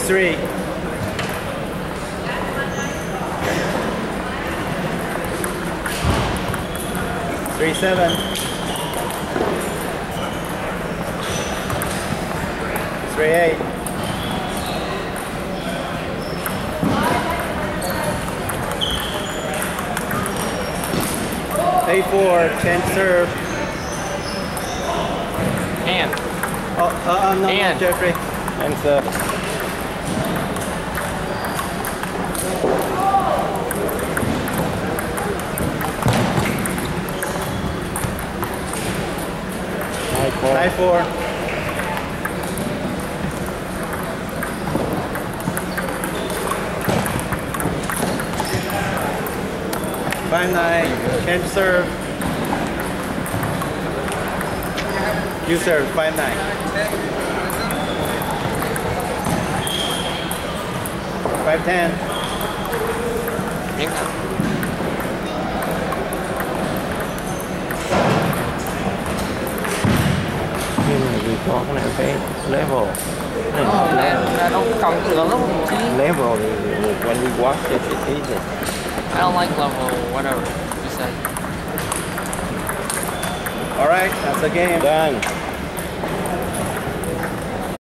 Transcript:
6-3. 3-7. 3-8. 8-4. Change serve. And. Oh, no, and. Jeffrey. And serve. Tie 4. 5-9. Change serve. You serve. 5-9. 5-10. Nhưng mà vì có cái này phải level. I don't come to the level. Level when we watch it, it's easy. I don't like level, whatever you said. All right, that's the game. Done.